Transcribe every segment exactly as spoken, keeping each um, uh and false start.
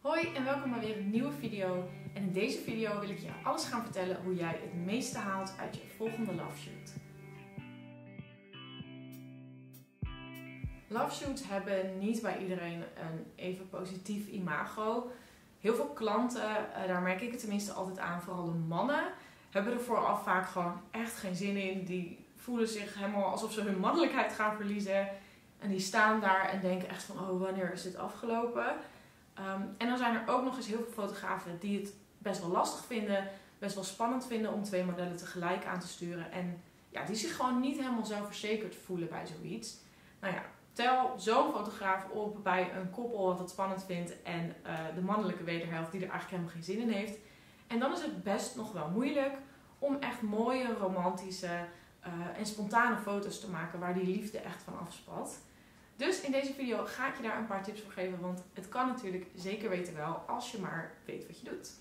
Hoi en welkom bij weer een nieuwe video. En in deze video wil ik je alles gaan vertellen hoe jij het meeste haalt uit je volgende love shoot. Love shoots hebben niet bij iedereen een even positief imago. Heel veel klanten, daar merk ik het tenminste altijd aan, vooral de mannen, hebben er vooraf vaak gewoon echt geen zin in. Die voelen zich helemaal alsof ze hun mannelijkheid gaan verliezen. En die staan daar en denken echt van, oh, wanneer is dit afgelopen? Um, en dan zijn er ook nog eens heel veel fotografen die het best wel lastig vinden, best wel spannend vinden om twee modellen tegelijk aan te sturen. En ja, die zich gewoon niet helemaal zelfverzekerd voelen bij zoiets. Nou ja, tel zo'n fotograaf op bij een koppel wat het spannend vindt en uh, de mannelijke wederhelft die er eigenlijk helemaal geen zin in heeft. En dan is het best nog wel moeilijk om echt mooie, romantische uh, en spontane foto's te maken waar die liefde echt van afspat. Dus in deze video ga ik je daar een paar tips voor geven, want het kan natuurlijk zeker weten wel als je maar weet wat je doet.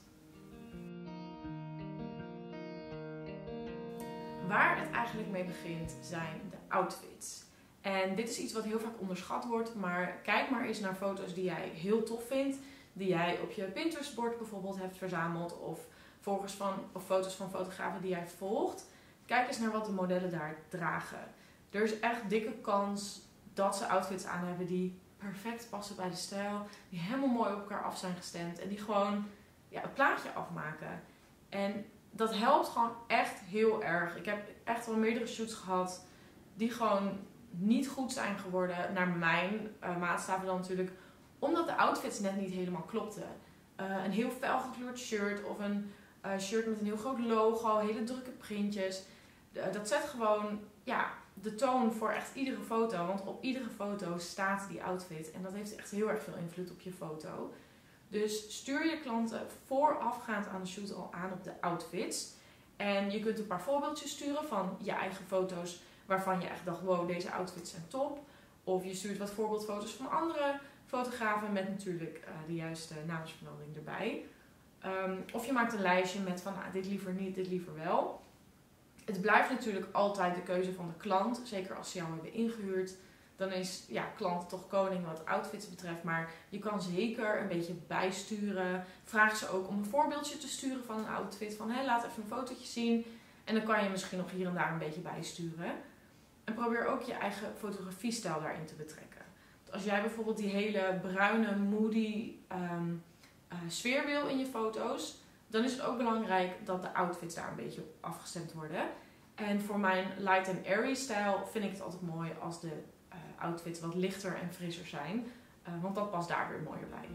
Waar het eigenlijk mee begint zijn de outfits. En dit is iets wat heel vaak onderschat wordt, maar kijk maar eens naar foto's die jij heel tof vindt, die jij op je Pinterest-bord bijvoorbeeld hebt verzameld, of, volgers van, of foto's van fotografen die jij volgt. Kijk eens naar wat de modellen daar dragen. Er is echt dikke kans dat ze outfits aan hebben die perfect passen bij de stijl, die helemaal mooi op elkaar af zijn gestemd en die gewoon ja, het plaatje afmaken. En dat helpt gewoon echt heel erg. Ik heb echt wel meerdere shoots gehad die gewoon niet goed zijn geworden, naar mijn uh, maatstaven dan natuurlijk, omdat de outfits net niet helemaal klopten. Uh, een heel felgekleurd shirt of een uh, shirt met een heel groot logo, hele drukke printjes. Uh, dat zet gewoon ja, de toon voor echt iedere foto. Want op iedere foto staat die outfit. En dat heeft echt heel erg veel invloed op je foto. Dus stuur je klanten voorafgaand aan de shoot al aan op de outfits. En je kunt een paar voorbeeldjes sturen van je eigen foto's waarvan je echt dacht, wow, deze outfits zijn top. Of je stuurt wat voorbeeldfoto's van andere fotografen met natuurlijk uh, de juiste naamsvermelding erbij. Um, of je maakt een lijstje met van, nou, dit liever niet, dit liever wel. Het blijft natuurlijk altijd de keuze van de klant. Zeker als ze jou hebben ingehuurd. Dan is ja, klant toch koning wat outfits betreft. Maar je kan zeker een beetje bijsturen. Vraag ze ook om een voorbeeldje te sturen van een outfit. Van hé, laat even een fotootje zien. En dan kan je misschien nog hier en daar een beetje bijsturen. En probeer ook je eigen fotografiestijl daarin te betrekken. Dus als jij bijvoorbeeld die hele bruine, moody um, uh, sfeer wil in je foto's, dan is het ook belangrijk dat de outfits daar een beetje op afgestemd worden. En voor mijn light and airy stijl vind ik het altijd mooi als de uh, outfits wat lichter en frisser zijn. Uh, want dat past daar weer mooier bij.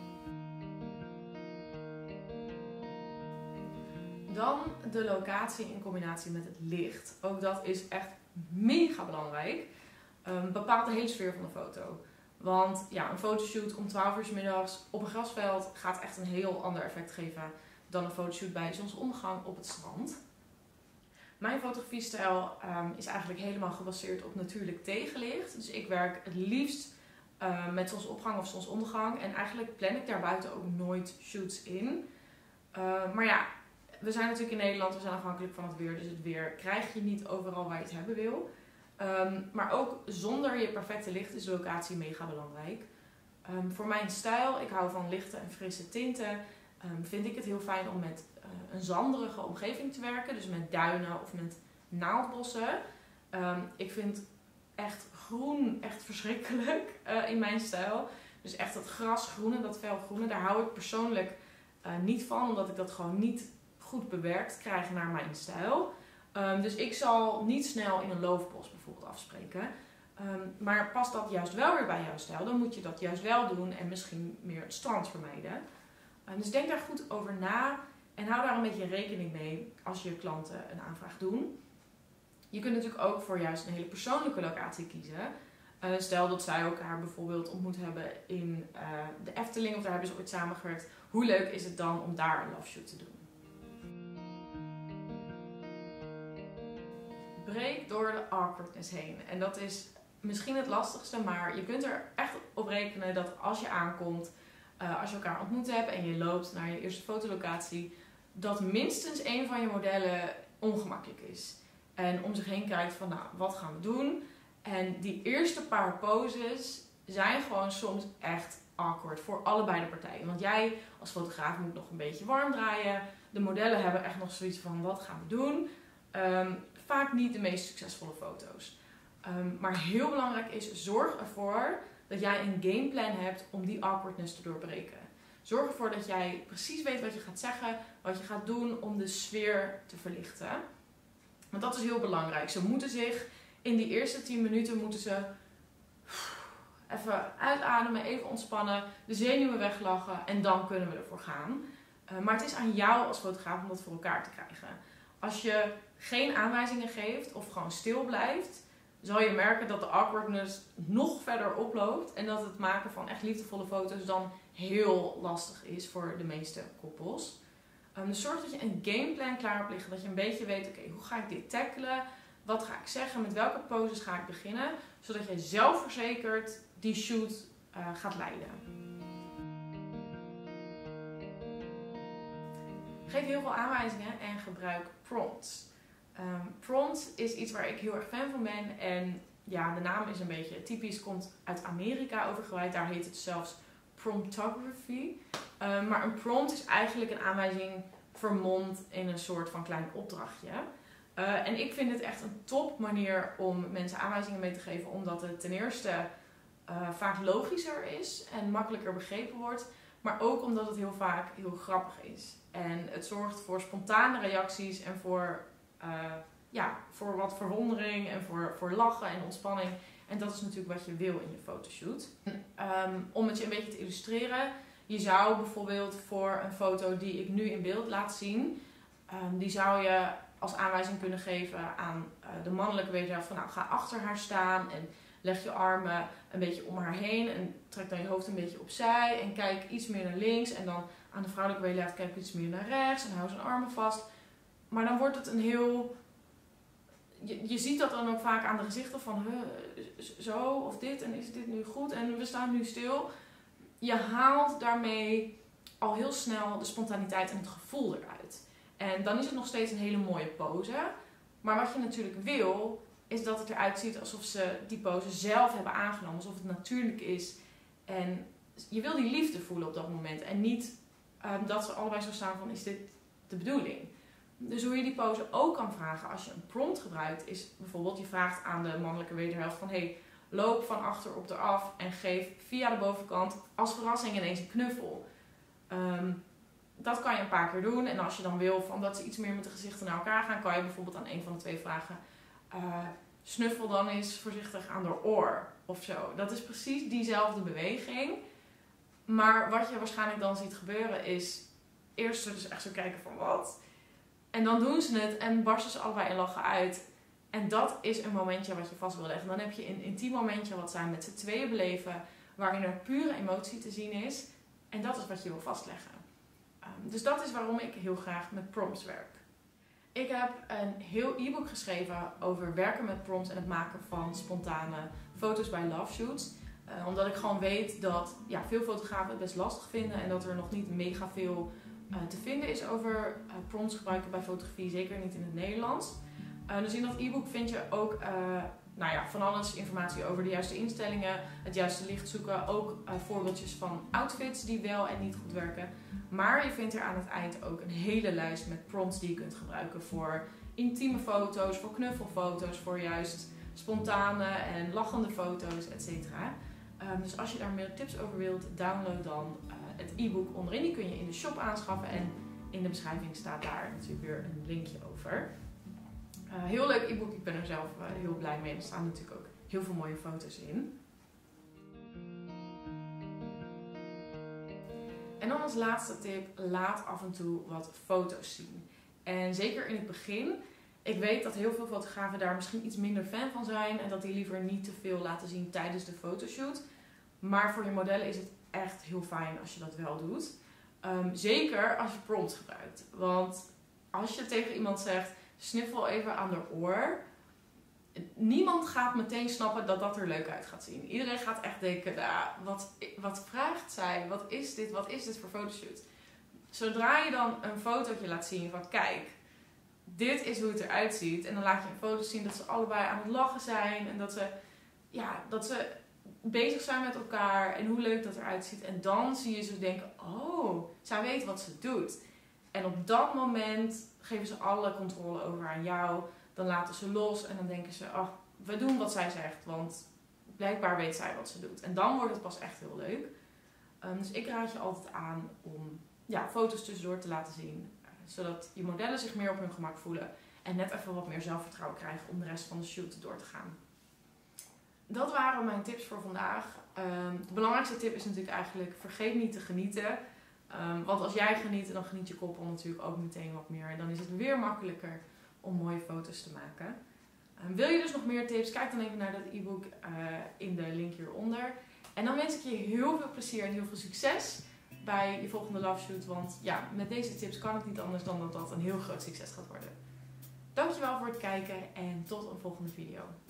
Dan de locatie in combinatie met het licht. Ook dat is echt mega belangrijk. Um, bepaalt de hele sfeer van de foto. Want ja, een fotoshoot om twaalf uur 's middags op een grasveld gaat echt een heel ander effect geven dan een fotoshoot bij zonsondergang op het strand. Mijn fotografiestijl um, is eigenlijk helemaal gebaseerd op natuurlijk tegenlicht. Dus ik werk het liefst uh, met zonsopgang of zonsondergang. En eigenlijk plan ik daarbuiten ook nooit shoots in. Uh, maar ja, we zijn natuurlijk in Nederland, we zijn afhankelijk van het weer. Dus het weer krijg je niet overal waar je het hebben wil. Um, maar ook zonder je perfecte licht is de locatie mega belangrijk. Um, voor mijn stijl, ik hou van lichte en frisse tinten. Um, vind ik het heel fijn om met uh, een zanderige omgeving te werken. Dus met duinen of met naaldbossen. Um, ik vind echt groen echt verschrikkelijk uh, in mijn stijl. Dus echt dat grasgroene, dat felgroene, daar hou ik persoonlijk uh, niet van. Omdat ik dat gewoon niet goed bewerkt krijg naar mijn stijl. Um, dus ik zal niet snel in een loofbos bijvoorbeeld afspreken. Um, maar past dat juist wel weer bij jouw stijl, dan moet je dat juist wel doen en misschien meer het strand vermijden. Um, dus denk daar goed over na en hou daar een beetje rekening mee als je klanten een aanvraag doen. Je kunt natuurlijk ook voor juist een hele persoonlijke locatie kiezen. Uh, stel dat zij elkaar bijvoorbeeld ontmoet hebben in uh, de Efteling of daar hebben ze ooit samengewerkt. Hoe leuk is het dan om daar een love shoot te doen? Breek door de awkwardness heen. En dat is misschien het lastigste, maar je kunt er echt op rekenen dat als je aankomt, uh, als je elkaar ontmoet hebt en je loopt naar je eerste fotolocatie, dat minstens één van je modellen ongemakkelijk is. En om zich heen kijkt van, nou, wat gaan we doen? En die eerste paar poses zijn gewoon soms echt awkward voor allebei de partijen. Want jij als fotograaf moet nog een beetje warm draaien. De modellen hebben echt nog zoiets van, wat gaan we doen? Um, vaak niet de meest succesvolle foto's. Um, maar heel belangrijk is, zorg ervoor dat jij een gameplan hebt om die awkwardness te doorbreken. Zorg ervoor dat jij precies weet wat je gaat zeggen, wat je gaat doen om de sfeer te verlichten. Want dat is heel belangrijk. Ze moeten zich in die eerste tien minuten moeten ze even uitademen, even ontspannen, de zenuwen weglachen en dan kunnen we ervoor gaan. Uh, maar het is aan jou als fotograaf om dat voor elkaar te krijgen. Als je geen aanwijzingen geeft of gewoon stil blijft, zal je merken dat de awkwardness nog verder oploopt en dat het maken van echt liefdevolle foto's dan heel lastig is voor de meeste koppels. Um, dus zorg dat je een gameplan klaar hebt liggen, dat je een beetje weet, oké, okay, hoe ga ik dit tackelen? Wat ga ik zeggen? Met welke poses ga ik beginnen? Zodat je zelfverzekerd die shoot uh, gaat leiden. Geef heel veel aanwijzingen en gebruik prompts. Um, prompts is iets waar ik heel erg fan van ben. En ja, de naam is een beetje typisch, komt uit Amerika overgewaaid. Daar heet het zelfs promptography. Um, maar een prompt is eigenlijk een aanwijzing vermomd in een soort van klein opdrachtje. Uh, en ik vind het echt een top manier om mensen aanwijzingen mee te geven. Omdat het ten eerste uh, vaak logischer is en makkelijker begrepen wordt. Maar ook omdat het heel vaak heel grappig is. En het zorgt voor spontane reacties en voor, uh, ja, voor wat verwondering en voor, voor lachen en ontspanning. En dat is natuurlijk wat je wil in je fotoshoot. Um, om het je een beetje te illustreren. Je zou bijvoorbeeld voor een foto die ik nu in beeld laat zien. Um, die zou je als aanwijzing kunnen geven aan uh, de mannelijke wederhelft. Van nou, ga achter haar staan en leg je armen een beetje om haar heen. En trek dan je hoofd een beetje opzij. En kijk iets meer naar links. En dan aan de vrouwelijke wederhelft kijk iets meer naar rechts. En hou zijn armen vast. Maar dan wordt het een heel... Je, je ziet dat dan ook vaak aan de gezichten van huh, zo of dit en is dit nu goed en we staan nu stil. Je haalt daarmee al heel snel de spontaniteit en het gevoel eruit. En dan is het nog steeds een hele mooie pose. Maar wat je natuurlijk wil, is dat het eruit ziet alsof ze die pose zelf hebben aangenomen. Alsof het natuurlijk is. En je wil die liefde voelen op dat moment. En niet um, dat ze allebei zo staan van, is dit de bedoeling? Dus hoe je die pose ook kan vragen als je een prompt gebruikt, is bijvoorbeeld, je vraagt aan de mannelijke wederhelft van, hey, loop van achter op eraf en geef via de bovenkant als verrassing ineens een knuffel. Um, dat kan je een paar keer doen. En als je dan wil van dat ze iets meer met de gezichten naar elkaar gaan, kan je bijvoorbeeld aan een van de twee vragen, uh, snuffel dan eens voorzichtig aan haar oor of zo. Dat is precies diezelfde beweging. Maar wat je waarschijnlijk dan ziet gebeuren is, eerst dus echt zo kijken van wat. En dan doen ze het en barsten ze allebei in lachen uit. En dat is een momentje wat je vast wil leggen. Dan heb je een intiem momentje wat zij met z'n tweeën beleven, waarin er pure emotie te zien is. En dat is wat je wil vastleggen. Um, dus dat is waarom ik heel graag met prompts werk. Ik heb een heel e-book geschreven over werken met prompts en het maken van spontane foto's bij love shoots. Uh, omdat ik gewoon weet dat ja, veel fotografen het best lastig vinden en dat er nog niet mega veel uh, te vinden is over uh, prompts gebruiken bij fotografie. Zeker niet in het Nederlands. Uh, dus in dat e-book vind je ook uh, nou ja, van alles informatie over de juiste instellingen, het juiste licht zoeken. Ook uh, voorbeeldjes van outfits die wel en niet goed werken. Maar je vindt er aan het eind ook een hele lijst met prompts die je kunt gebruiken voor intieme foto's, voor knuffelfoto's, voor juist spontane en lachende foto's, et cetera. Um, dus als je daar meer tips over wilt, download dan uh, het e-book onderin. Die kun je in de shop aanschaffen en in de beschrijving staat daar natuurlijk weer een linkje over. Uh, heel leuk e-book, ik ben er zelf uh, heel blij mee. Er staan natuurlijk ook heel veel mooie foto's in. En dan als laatste tip, laat af en toe wat foto's zien. En zeker in het begin, ik weet dat heel veel fotografen daar misschien iets minder fan van zijn en dat die liever niet te veel laten zien tijdens de fotoshoot. Maar voor je modellen is het echt heel fijn als je dat wel doet. Um, zeker als je prompts gebruikt. Want als je tegen iemand zegt, sniffel even aan de oor. Niemand gaat meteen snappen dat dat er leuk uit gaat zien. Iedereen gaat echt denken, nou, wat, wat vraagt zij? Wat is dit? Wat is dit voor fotoshoot? Zodra je dan een fotootje laat zien van, kijk, dit is hoe het eruit ziet. En dan laat je een foto zien dat ze allebei aan het lachen zijn. En dat ze, ja, dat ze bezig zijn met elkaar en hoe leuk dat eruit ziet. En dan zie je ze denken, oh, zij weet wat ze doet. En op dat moment geven ze alle controle over aan jou. Dan laten ze los en dan denken ze, oh, we doen wat zij zegt, want blijkbaar weet zij wat ze doet. En dan wordt het pas echt heel leuk. Um, dus ik raad je altijd aan om ja, foto's tussendoor te laten zien. Uh, zodat je modellen zich meer op hun gemak voelen. En net even wat meer zelfvertrouwen krijgen om de rest van de shoot door te gaan. Dat waren mijn tips voor vandaag. Um, de belangrijkste tip is natuurlijk eigenlijk, vergeet niet te genieten. Um, want als jij geniet, dan geniet je koppel natuurlijk ook meteen wat meer. En dan is het weer makkelijker om mooie foto's te maken. Um, wil je dus nog meer tips? Kijk dan even naar dat e-book uh, in de link hieronder. En dan wens ik je heel veel plezier en heel veel succes bij je volgende love shoot. Want ja, met deze tips kan het niet anders dan dat dat een heel groot succes gaat worden. Dankjewel voor het kijken en tot een volgende video.